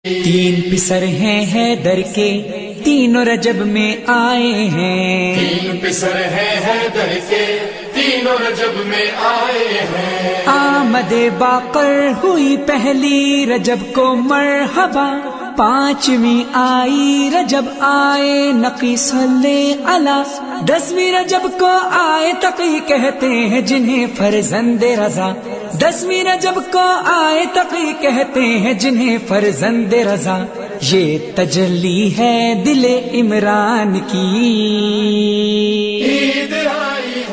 तीन पिसर हैं हैदर के, तीनों रजब में आए हैं। तीन पिसर हैं हैदर के, तीनों रजब में आए हैं। आमदे बाकर हुई पहली रजब को मरहबा, पांचवी आई रजब आए नकी सल्ले अला। 10वीं रजब को आए तकी कहते हैं जिन्हें फरजंदे रजा। 10वीं रजब को आए तकी कहते हैं जिन्हें फरजंदे रजा। ये तजल्ली है दिले इमरान की, ईद आई